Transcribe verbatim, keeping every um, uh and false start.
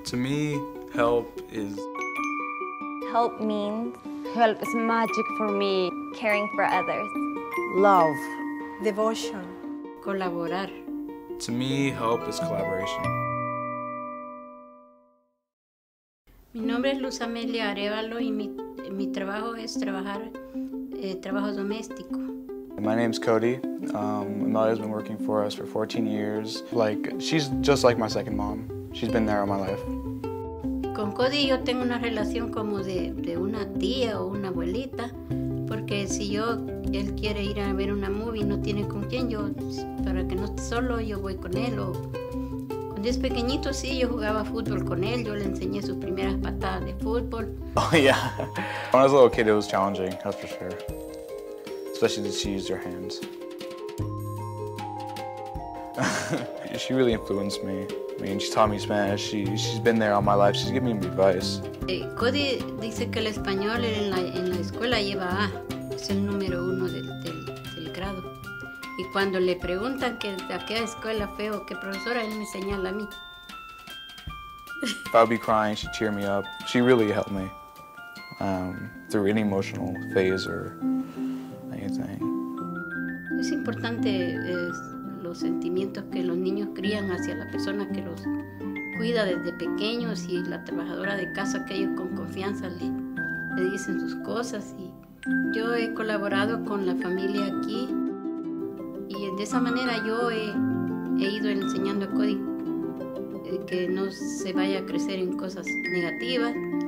To me, help is... Help means... Help is magic for me. Caring for others. Love. Devotion. Colaborar. To me, help is collaboration. Mi nombre es Luz Amelia Arevalo y mi, mi trabajo es trabajar eh, trabajo doméstico. My name's Cody. Um, Amelia's been working for us for fourteen years. Like, she's just like my second mom. She's been there all my life. Con Cody yo tengo una relación como de, de una tía o una abuelita, porque si yo, él quiere ir a ver una movie y no tiene con quién, yo, para que no esté solo, yo voy con él. O, cuando es pequeñito, sí, yo jugaba fútbol con él, yo le enseñé sus primeras patadas de fútbol. Oh yeah. When I was a little kid, it was challenging, that's for sure. Especially that she used her hands. She really influenced me. I mean, she taught me Spanish. She, she's been there all my life. She's given me advice. Eh, Cody dice que el español en la, en la escuela lleva A, es el número uno del, del, del grado. Y cuando le preguntan que a qué escuela fue o qué profesora, él me señala a mí. If I would be crying, she'd cheer me up. She really helped me um, through any emotional phase or anything. Es importante eh, los sentimientos que los niños crían hacia la persona que los cuida desde pequeños y la trabajadora de casa que ellos con confianza le, le dicen sus cosas. Y yo he colaborado con la familia aquí y de esa manera yo he, he ido enseñando a Cody eh, que no se vaya a crecer en cosas negativas,